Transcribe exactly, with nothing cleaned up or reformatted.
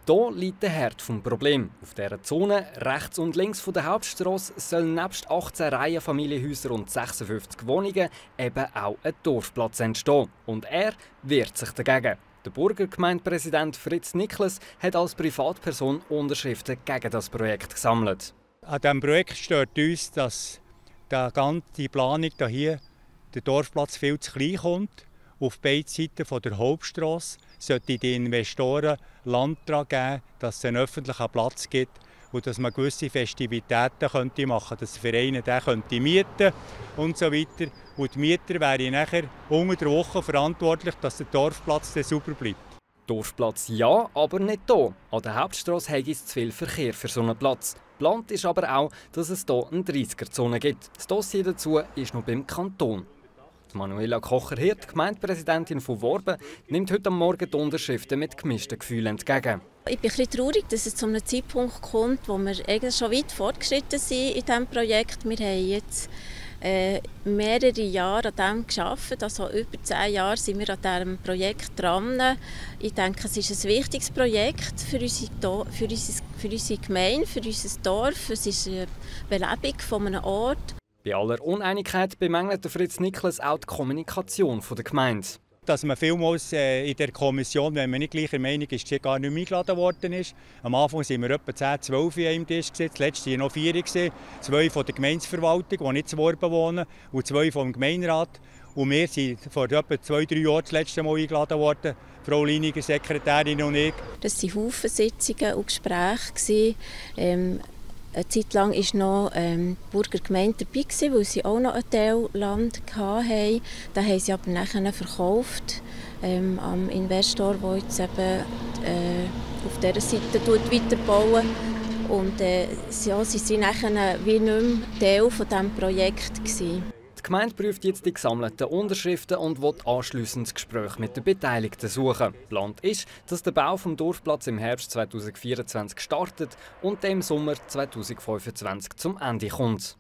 Hier liegt der Herd des Problems. Auf dieser Zone, rechts und links von der Hauptstrasse, sollen nebst achtzehn Reihenfamilienhäusern und sechsundfünfzig Wohnungen eben auch ein Dorfplatz entstehen. Und er wehrt sich dagegen. Der Burgergemeindepräsident Fritz Niklas hat als Privatperson Unterschriften gegen das Projekt gesammelt. An diesem Projekt stört uns, dass die ganze Planung hier, der Dorfplatz, viel zu klein kommt. Auf beiden Seiten der Hauptstrasse sollten die Investoren Land daran geben, dass es einen öffentlichen Platz gibt und dass man gewisse Festivitäten könnte machen könnte, dass Vereine den könnte mieten und so weiter. Und die Mieter wären nachher unter der Woche verantwortlich, dass der Dorfplatz dann sauber bleibt. Dorfplatz ja, aber nicht hier. An der Hauptstrasse hätte es zu viel Verkehr für so einen Platz. Geplant ist aber auch, dass es hier eine dreißiger-Zone gibt. Das Dossier dazu ist noch beim Kanton. Manuela Kocher-Hirt, Gemeindepräsidentin von Worben, nimmt heute Morgen die Unterschriften mit gemischten Gefühlen entgegen. Ich bin ein bisschen traurig, dass es zu einem Zeitpunkt kommt, wo wir eigentlich schon weit fortgeschritten sind in diesem Projekt. Wir haben jetzt äh, mehrere Jahre an dem gearbeitet, also über zehn Jahre sind wir an diesem Projekt dran. Ich denke, es ist ein wichtiges Projekt für unsere, für unsere, für unsere Gemeinde, für unser Dorf. Es ist eine Belebung von einem Ort. Bei aller Uneinigkeit bemängelt Fritz Niklas auch die Kommunikation der Gemeinde. Dass man vielmals in der Kommission, wenn man nicht gleicher Meinung ist, gar nicht mehr eingeladen worden ist. Am Anfang waren wir etwa zehn, zwölf an einem Tisch. Das letzte waren noch vier. Zwei von der Gemeindeverwaltung, die nicht zu Worben wohnen, und zwei vom Gemeinderat. Und wir sind vor etwa zwei, drei Jahren das letzte Mal eingeladen worden. Frau Leiniger, Sekretärin und ich. Das waren Haufen Sitzungen und Gespräche. Ähm Eine Zeit lang war noch ähm, die Burgergemeinde dabei, weil sie auch noch einen Teil Land hatten. Das haben sie aber nachher verkauft ähm, am Investor, der jetzt eben äh, auf dieser Seite weiterbaut. Und äh, ja, sie waren nachher wie nicht mehr Teil von diesem Projekt gewesen. Die Gemeinde prüft jetzt die gesammelten Unterschriften und will anschliessend das Gespräch mit den Beteiligten suchen. Geplant ist, dass der Bau des Dorfplatzes im Herbst zweitausendvierundzwanzig startet und im Sommer zweitausendfünfundzwanzig zum Ende kommt.